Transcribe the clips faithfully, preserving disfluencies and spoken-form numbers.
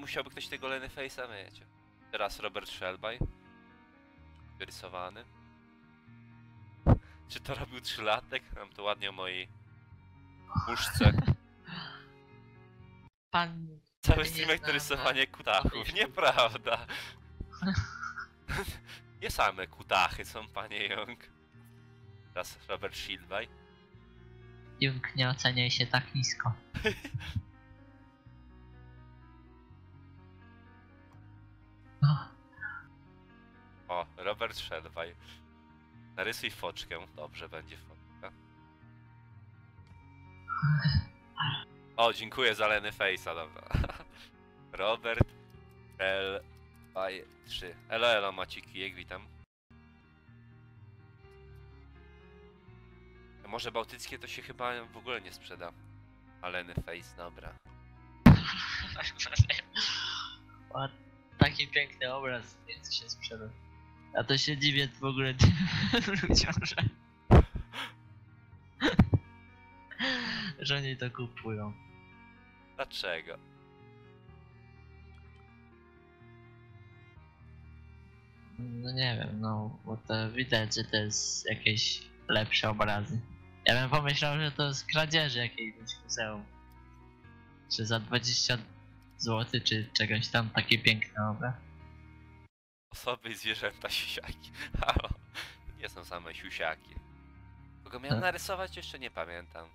musiałby ktoś tego Leatherface'a mieć. Teraz Robert Shelby. Wyrysowany. Czy to robił trzylatek? Mam to ładnie o mojej muszce. Pan... Cały nie streamek zna to rysowanie na- kutachów. na Nieprawda. Nie same kutachy są, panie Young. Teraz Robert Shelby. Jung, nie oceniaj się tak nisko. No. O, Robert Shelby. Narysuj foczkę. Dobrze, będzie foczka. O, dziękuję za Leatherface'a, dobra. Robert Shelby trzy. Elo, elo, Maciej Kijek, witam. Morze Bałtyckie to się chyba w ogóle nie sprzeda. A Leatherface, dobra. O, taki piękny obraz, więc się sprzedał. A to się dziwię w ogóle ludziom, że... że oni to kupują. Dlaczego? No nie wiem, no bo to widać, że to jest jakieś lepsze obrazy. Ja bym pomyślał, że to z kradzieży jakiegoś muzeum. Czy za dwadzieścia złotych, czy czegoś tam, taki piękny obraz. Osoby i zwierzęta siusiaki. Halo. Nie są same siusiaki. Kogo miałem No. narysować? Jeszcze nie pamiętam.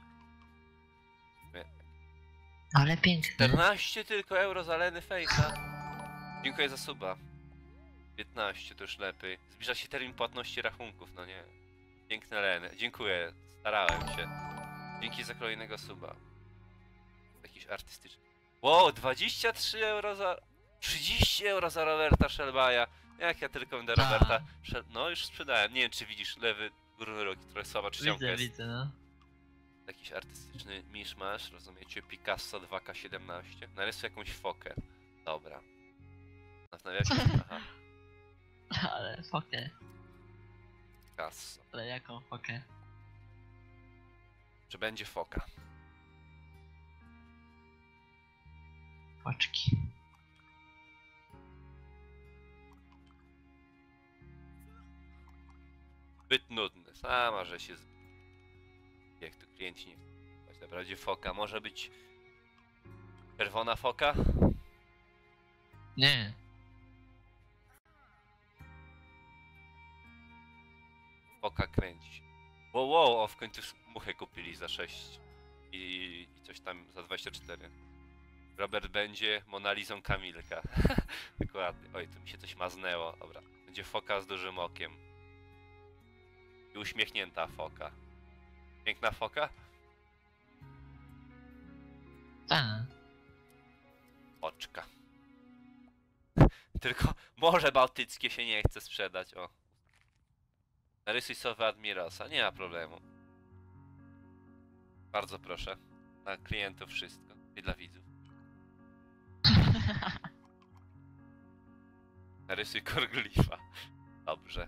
Ale piękny. czternaście tylko euro za Leatherface'a. Dziękuję za suba. piętnaście to już lepiej. Zbliża się termin płatności rachunków, no nie. Piękne Leny. Dziękuję. Starałem się. Dzięki za kolejnego suba. Jakiś artystyczny. Wow, dwadzieścia trzy euro za... trzydzieści euro za Roberta Shelby'a. Jak ja tylko będę A. Roberta Shel... No już sprzedałem. Nie wiem, czy widzisz lewy górny róg, trochę słaba czcionka Widzę, jest. widzę, no. Jakiś artystyczny miszmasz, rozumiecie? Picasso dwa K siedemnaście. Narysuj jakąś fokę. Dobra. Zastanawiam się... Aha. Ale fokę. Picasso. Ale jaką fokę? Czy będzie foka? Foczki. Zbyt nudny. Sama, że się... Z... Jak to klienci nie chcą. Dobra, będzie foka. Może być... Czerwona foka? Nie. Foka kręci się. Wow, wow, o, w końcu muchę kupili za sześć. I, i coś tam za dwadzieścia cztery. Robert będzie Monalizą Kamilka. Dokładnie. Oj, tu mi się coś maznęło. Dobra. Będzie foka z dużym okiem. I uśmiechnięta foka. Piękna foka? Tak. Oczka. Tylko Morze Bałtyckie się nie chce sprzedać, o. Narysuj sowę Admirosa, nie ma problemu. Bardzo proszę. Dla klientów wszystko. I dla widzów. Narysuj Korglifa. Dobrze.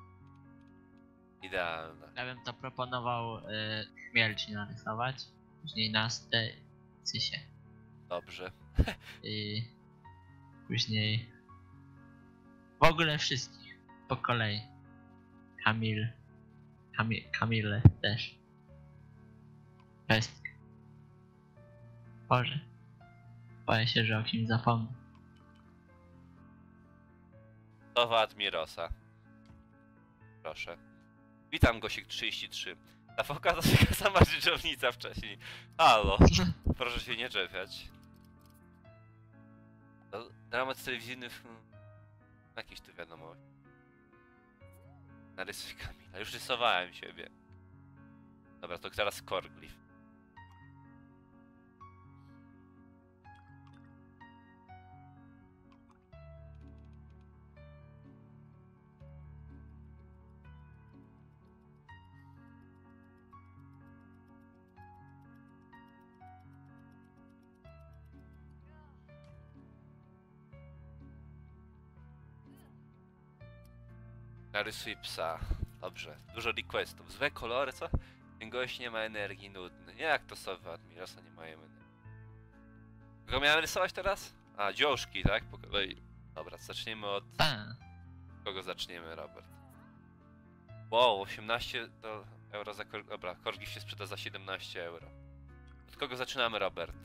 Idealne. Ja bym to proponował y, śmierć narysować. Później nastę Cysie. Dobrze. I później w ogóle wszystkich po kolei. Kamil, Kamil, Kamile też. Pestka. Boże. Boję się, że o kimś zapomnę. Sowa Admirosa. Proszę. Witam, Gosik trzydzieści trzy. Ta foka to taka sama dżdżownica wcześniej. Halo. Proszę się nie czepiać. To dramat telewizyjny w... Jakieś tu wiadomości. Narysuj Kamila. Już rysowałem siebie. Dobra, to teraz Korglif. Narysuj psa. Dobrze. Dużo requestów. Złe kolory, co? Ten gość nie ma energii, nudny. Jak to Sowa Admirosa nie mają energii? Kogo miałem rysować teraz? A, dziążki, tak? Po kolei. Dobra, zaczniemy od... Ta. Kogo zaczniemy, Robert? Wow, osiemnaście do euro za kor... Dobra, korgi się sprzeda za siedemnaście euro. Od kogo zaczynamy, Robert?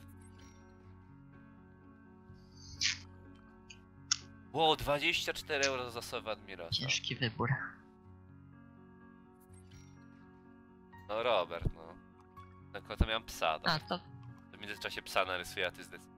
Wow, dwadzieścia cztery euro za Sowa Admirosa. Ciężki wybór. No, Robert, no. Tylko to miałem psa, A tak? to W międzyczasie psa narysuję, a ty zdecyduj.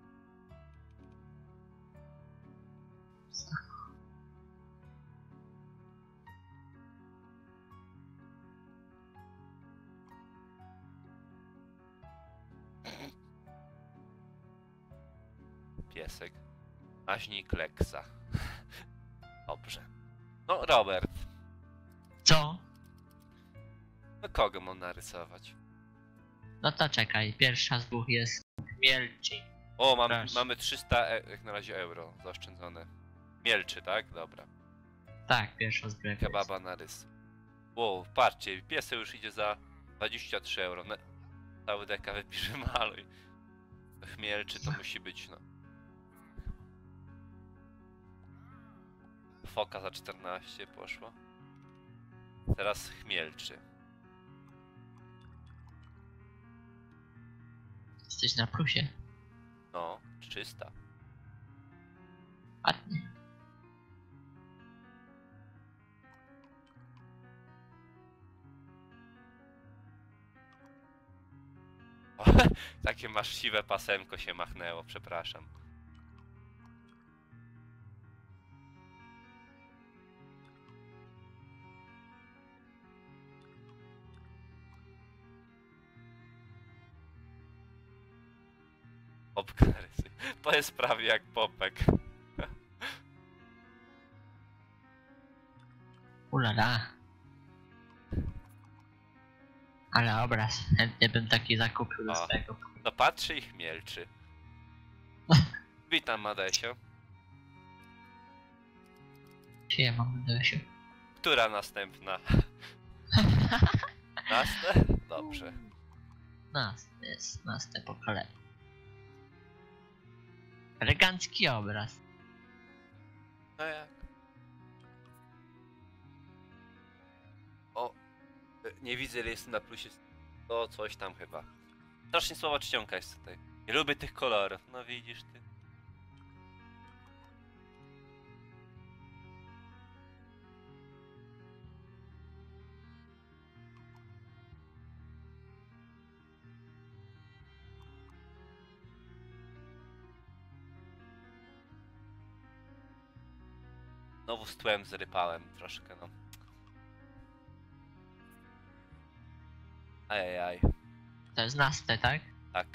Piesek. Maźnik Leksa. Dobrze. No, Robert. co? No kogo mam narysować? No to czekaj, pierwsza z dwóch jest Mielczy. O, mam, Proszę. mamy trzysta e jak na razie euro zaoszczędzone. Mielczy, tak? Dobra. Tak, pierwsza z dwóch. Kebaba na rys. Wow, patrzcie, piesek już idzie za dwadzieścia trzy euro. No, cały deka wypisze maluj. Chmielczy to musi być, no. Foka za czternaście poszło. Teraz chmielczy. Jesteś na plusie. No, trzysta. Ładnie. O, takie masz siwe pasemko się machnęło, przepraszam. Popka rysy. To jest prawie jak popek. Ulala. Ale obraz. Chętnie bym taki zakupił do O. swojego. No patrzy i chmielczy. Witam, Madesio. Siema, Madesiu. Która następna? Nastę? Dobrze. Nas, jest naste po kolei. Elegancki obraz. No jak? O, nie widzę, ile jest na plusie. To coś tam chyba. Strasznie słowa czcionka jest tutaj. Nie lubię tych kolorów. No widzisz ty. Znowu z tłem zrypałem troszkę, no. Ajajaj. To jest naste, tak? Tak.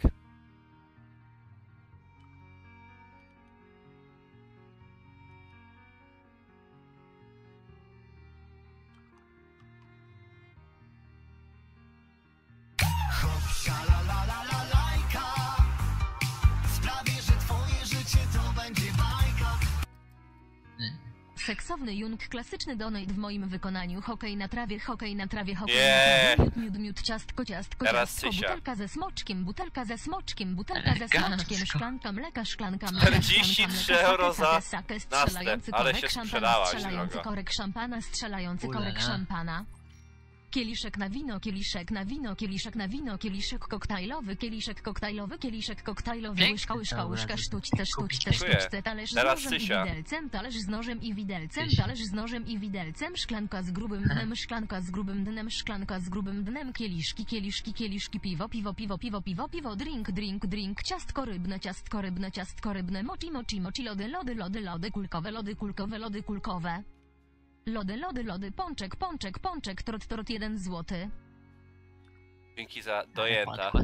Seksowny Jung, klasyczny donate w moim wykonaniu. Hokej na trawie, hokej na trawie, hokej Nie. na trawie. Miód, miód, miód, ciastko, ciastko, Teraz ciastko. Cysia. Butelka ze smoczkiem, butelka ze smoczkiem, butelka ze Elegancko. smoczkiem. Szklanka mleka, szklanka mleka, czterdzieści trzy szklanka mleka, euro sake, za sake, następ, strzelający ale korek się szampana, sprzedałaś, strzelający drogo. korek szampana, strzelający Ulala. korek szampana. Kieliszek na wino, kieliszek na wino, kieliszek na wino, kieliszek koktajlowy, kieliszek koktajlowy, kieliszek koktajlowy, Piękny łyżka, łyżka, to łyżka, obraz. sztućce, sztućce, Dziękuję. sztućce, talerz z Teraz nożem i Cysia. widelcem, talerz z nożem i widelcem, Cysia. talerz z nożem i widelcem, szklanka z grubym dnem, szklanka z grubym dnem, szklanka z grubym dnem, kieliszki, kieliszki, kieliszki, piwo, piwo, piwo, piwo, piwo, piwo, drink, drink, drink, ciastko rybne, ciastko rybne, ciastko rybne, mochi, mochi, mochi, lody, lody, lody, lody, kulkowe, lody, kulkowe, lody, kulkowe. Lody, lody, lody, pączek, pączek, pączek, trot, trot, jeden złoty. Dzięki za dojęta. Podkład.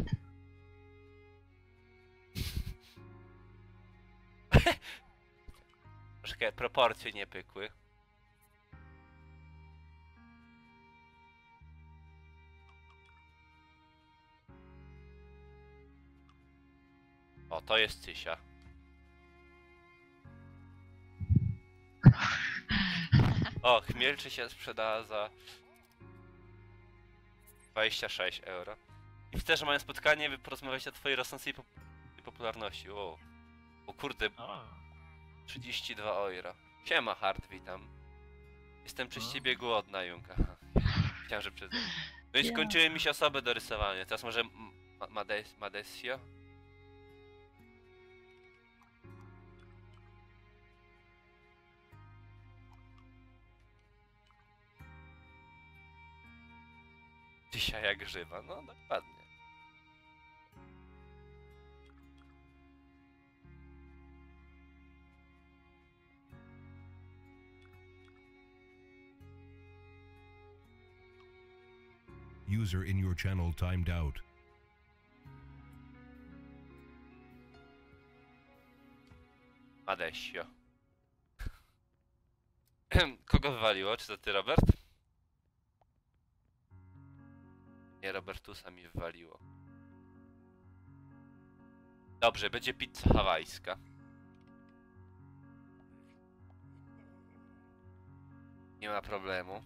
Troszkę proporcje nie pykły. O, to jest Cysia. O, chmielczy się sprzedała za dwadzieścia sześć euro. I chcę, że mają spotkanie, by porozmawiać o twojej rosnącej pop popularności. O. O kurde, O, trzydzieści dwa euro. Siema Hart, witam. Jestem przez O. ciebie głodna, Junka. Chciałem, że przez... No i Ja. skończyły mi się osoby do rysowania. Teraz może Ma Mades Madesio? Dzisiaj jak żywa, no dokładnie. User in your channel timed out. Madesio. Kogo wywaliło? Czy to ty, Robert? Nie, Robertusa mi wywaliło. Dobrze, będzie pizza hawajska. Nie ma problemu.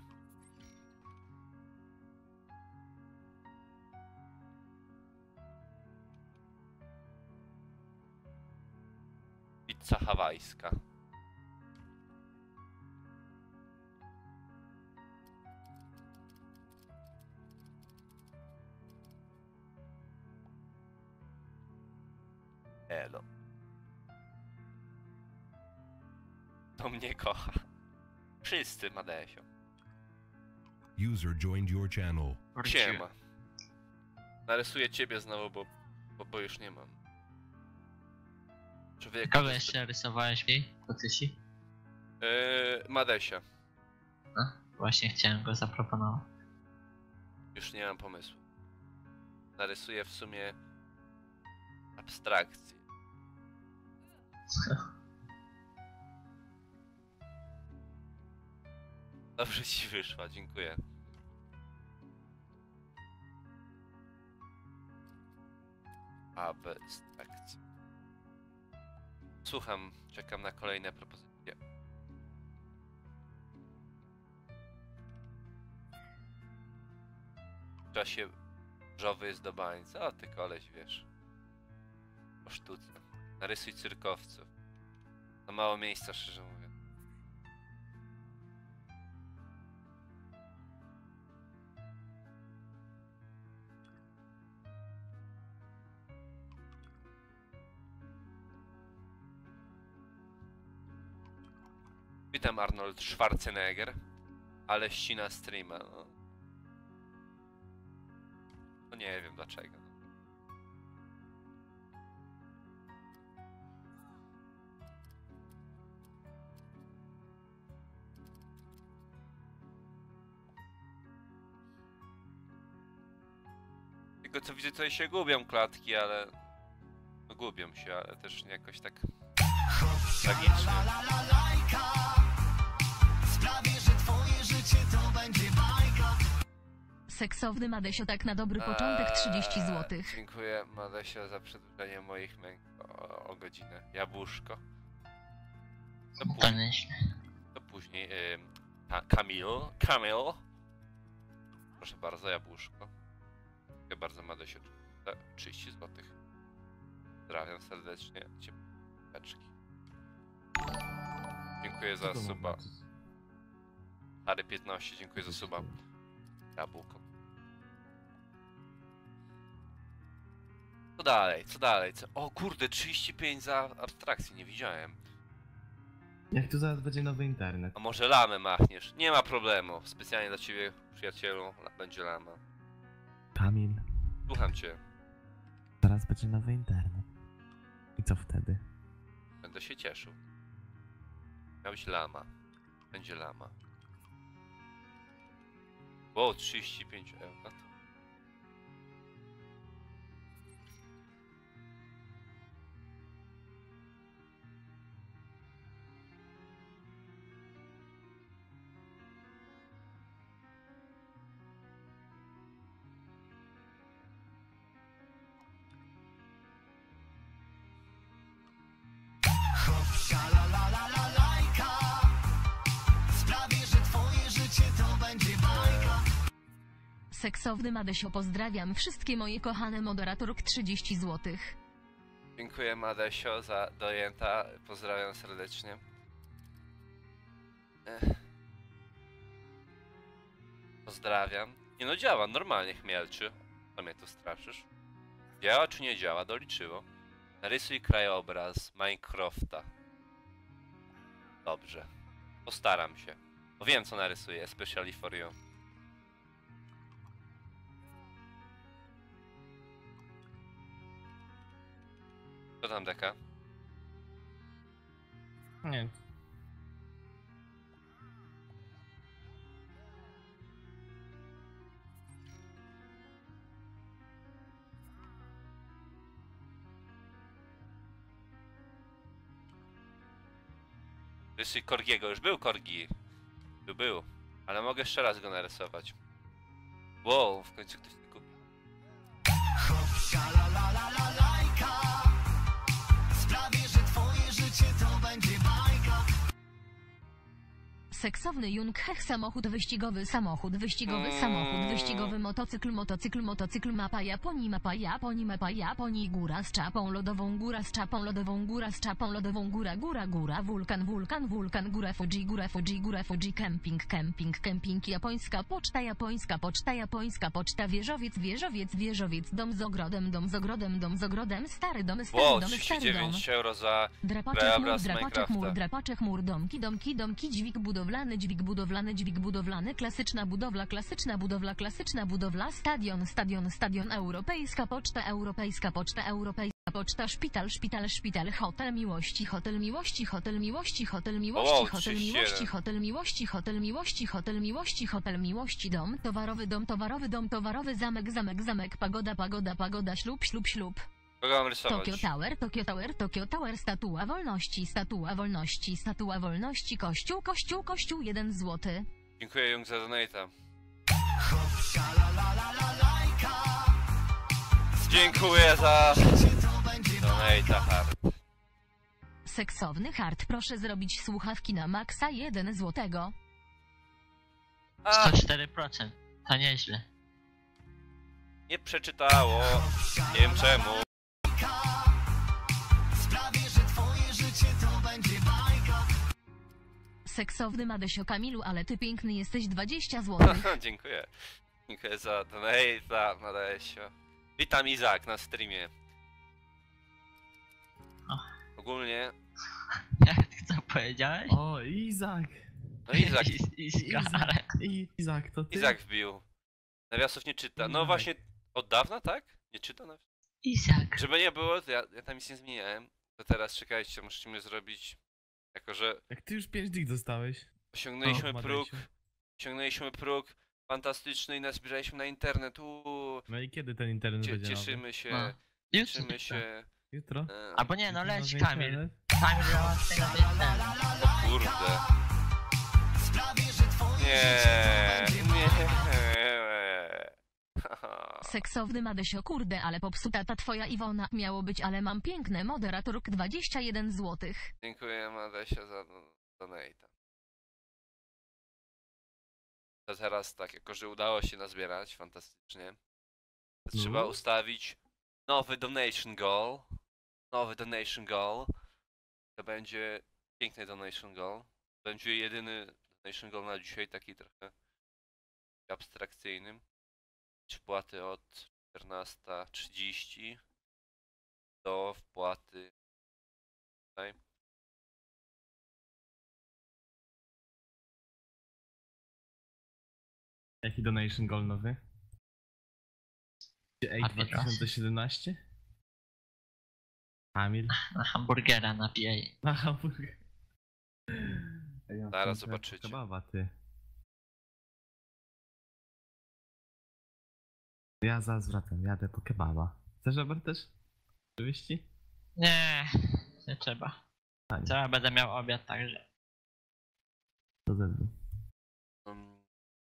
Pizza hawajska. Elo. To mnie kocha. Wszyscy, Madesio. User joined your channel. wróciłem. Siema. Narysuję ciebie znowu, bo, bo, bo już nie mam. Człowiek. Kogo jeszcze rysowałeś jej? Kocysi? Yy, Madesia. No, właśnie chciałem go zaproponować. Już nie mam pomysłu. Narysuję w sumie abstrakcję. Dobrze ci wyszła, dziękuję. Abstrakcja. Słucham, czekam na kolejne propozycje. W czasie żowy jest do bańca, a ty koleś wiesz. O sztuce. Narysuj cyrkowców. To mało miejsca, szczerze mówiąc. Witam, Arnold Schwarzenegger. Ale ścina streama, no. No nie wiem dlaczego. Tylko co widzę, tutaj się gubią klatki, ale... No gubią się, ale też nie jakoś tak... tragicznie. Sprawię, że twoje życie to będzie bajka. Seksowny Madesio tak na dobry początek trzydzieści Eee, złotych. Dziękuję, Madesia, za przedłużenie moich męk o, o godzinę. Jabłuszko. To, To później. nieźle. To później. Yy, ka Kamil. Kamil. Proszę bardzo, jabłuszko. Dziękuję bardzo, Madesio. za trzydzieści złotych. Pozdrawiam serdecznie. Ciepłeczki. Dziękuję za suba. Harry piętnaście, dziękuję za suba. Jabłko. Co dalej, co dalej? Co... O kurde, trzydzieści pięć za abstrakcję, nie widziałem. Jak tu zaraz będzie nowy internet? A może lamę machniesz? Nie ma problemu. Specjalnie dla ciebie, przyjacielu, la- będzie lama. Kamil, Słucham cię. zaraz będzie nowy internet. I co wtedy? Będę się cieszył. Miał być lama. Będzie lama. Wow, trzydzieści pięć euro. La la la la lajka. Sprawię, że twoje życie to będzie bajka. Seksowny Madesio pozdrawiam wszystkie moje kochane moderatorki trzydzieści złotych. Dziękuję Madesio za dojęta. Pozdrawiam serdecznie. Ech. Pozdrawiam. Nie no działa, normalnie chmielczy. Co mnie tu straszysz? Działa czy nie działa? Doliczyło. Narysuj krajobraz Minecrafta. Dobrze. Postaram się. Bo wiem co narysuję, especially for you. Co tam deka? Nie. Rysuj Korgiego, już był Korgi. Był, był. Ale mogę jeszcze raz go narysować. Wow, w końcu ktoś to kupi. Hopsia la la la la lajka. Sprawię, że twoje życie to będzie bajka. Seksowny Jung Hech samochód wyścigowy samochód wyścigowy samochód wyścigowy motocykl motocykl motocykl mapa Japonii mapa Japonii mapa Japonii góra z czapą lodową góra z czapą lodową góra z czapą lodową góra góra góra wulkan wulkan wulkan góra Fuji góra Fuji góra Fuji kemping kemping kemping japońska poczta japońska poczta japońska poczta wieżowiec wieżowiec wieżowiec dom z ogrodem dom z ogrodem dom z ogrodem stary dom stary Wow, dom stary dom trzydzieści dziewięć euro za Drapacze chmur, krajobraz drapacze chmur, Minecrafta. drapacze chmur, domki, domki, domki, dźwig budowlany, dźwig budowlany, dźwig budowlany, klasyczna budowla, klasyczna budowla, klasyczna budowla, stadion, stadion, stadion, europejska poczta, europejska poczta, europejska poczta, szpital, szpital, szpital, hotel miłości, hotel miłości, hotel miłości, hotel miłości, Wow, hotel trzydzieści miłości, jeden. hotel miłości, hotel miłości, hotel miłości, hotel miłości, dom, towarowy dom, towarowy dom, towarowy zamek, zamek, zamek, pagoda, pagoda, pagoda, ślub, ślub, ślub. Kogo mam rysować? Tokyo Tower, Tokyo Tower, Tokyo Tower, statua wolności, statua wolności, statua wolności, kościół, kościół, kościół, jeden złoty. Dziękuję Jung za donate'a. Hopsia la la la la lajka. Dziękuję za Życie to będzie donate'a hard. Seksowny hard, proszę zrobić słuchawki na maksa, jeden złotego. A, sto cztery procent. To nieźle. nie przeczytało. Nie wiem czemu. Sprawię, że twoje życie to będzie bajka. Seksowny Madesio Kamilu, ale ty piękny jesteś, dwadzieścia złotych. Dziękuję. Dziękuję za donate'a, Madesio. Witam Izak na streamie. Ogólnie... Jak co powiedziałeś? O, Izak! No Izak, Is- Iskale. I- Izak, to ty? Izak wbił. Nawiasów nie czyta. No Izak. właśnie od dawna, tak? Nie czyta nawiasów? Izak. Żeby nie było, to ja, ja tam nic nie zmieniałem. To teraz czekajcie, musimy zrobić... Jako, że Jak ty już pięć dych dostałeś. osiągnęliśmy O, próg, Madesiu. osiągnęliśmy próg fantastyczny i nazbieraliśmy na internet. Uuu, No i kiedy ten internet cie, będzie nowy? cieszymy się, No. Jutro. cieszymy się. Jutro? E, Albo nie, no Jutro leć nowy Kamil. internet? Kamil załatwia na ten. o kurde. Sprawię, że twoje Nie, życie to będzie nie. bajka. Seksowny Madesio, kurde, ale popsuta ta twoja Iwona. Miało być, ale mam piękne, moderatork, dwadzieścia jeden złotych. Dziękuję Madesia za do- donate'a. To teraz tak, jako że udało się nazbierać fantastycznie, to No. trzeba ustawić nowy donation goal. Nowy donation goal. To będzie piękny donation goal. Będzie jedyny donation goal na dzisiaj, taki trochę abstrakcyjny. Wpłaty od czternasta trzydzieści do wpłaty tutaj. Jaki donation goal nowy? Ej, A dwa tysiące siedemnaście? Kamil? Na hamburgera napijaj. Na hamburger. Ej, ja Zaraz mam zobaczycie. Kebawa, ty. Ja zaraz wracam, jadę po kebaba. Chcesz, Robert, też? Oczywiście? Nie, nie trzeba. A, nie. Zaraz będę miał obiad, także. To ze mną. Um,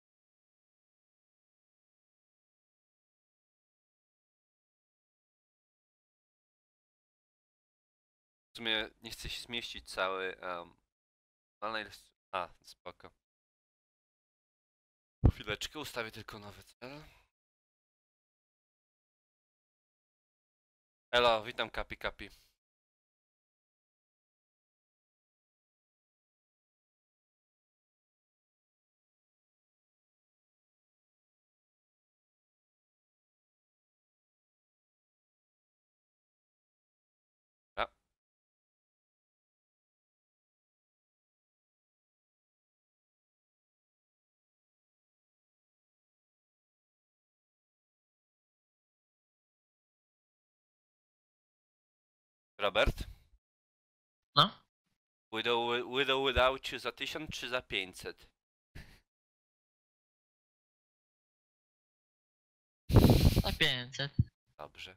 W sumie nie chcę się zmieścić cały. Um, ale ile... A, spoko. Chwileczkę, ustawię tylko nowy cel. Elo, witam Kapi Kapi. A. Robert? No? Widow, widow without you za tysiąc czy za pięćset? Za pięćset. Dobrze.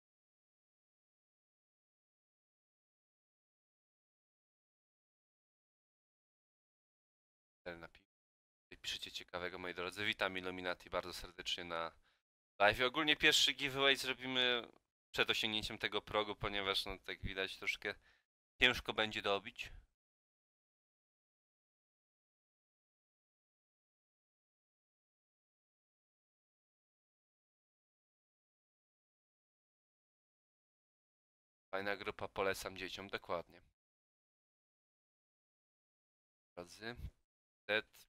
Napi- Piszecie ciekawego, moi drodzy. Witam Illuminati bardzo serdecznie na live. Ogólnie pierwszy giveaway zrobimy przed osiągnięciem tego progu, ponieważ no tak widać troszkę ciężko będzie dobić. Fajna grupa, polecam dzieciom, dokładnie. Drodzy. Ted.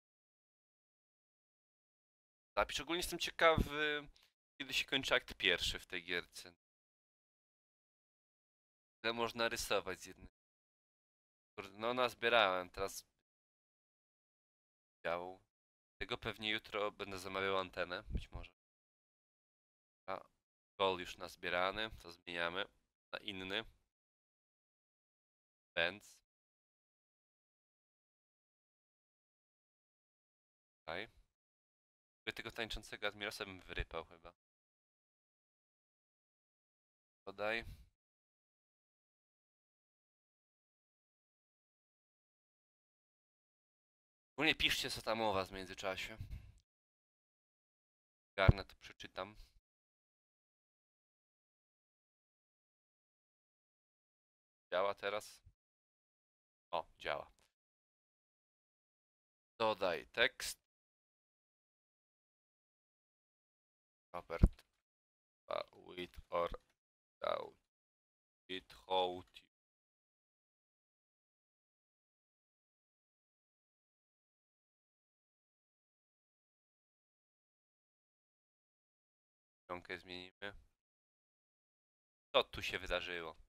Zapisz. Ogólnie jestem ciekawy, kiedy się kończy akt pierwszy w tej gierce. Ile można rysować z jednym. Kurde, no nazbierałem, teraz działu. Tego pewnie jutro będę zamawiał antenę, być może. A, gol już nazbierany, to zmieniamy na inny. Benz. Tutaj. Tego tańczącego Admirosa bym wyrypał chyba. Podaj. Ogólnie piszcie, co tam u was w międzyczasie. Garnę to przeczytam. Działa teraz? O, działa. Dodaj tekst. Robert. Uh, with or without it hold you. Stronkę zmienimy. Co tu się wydarzyło?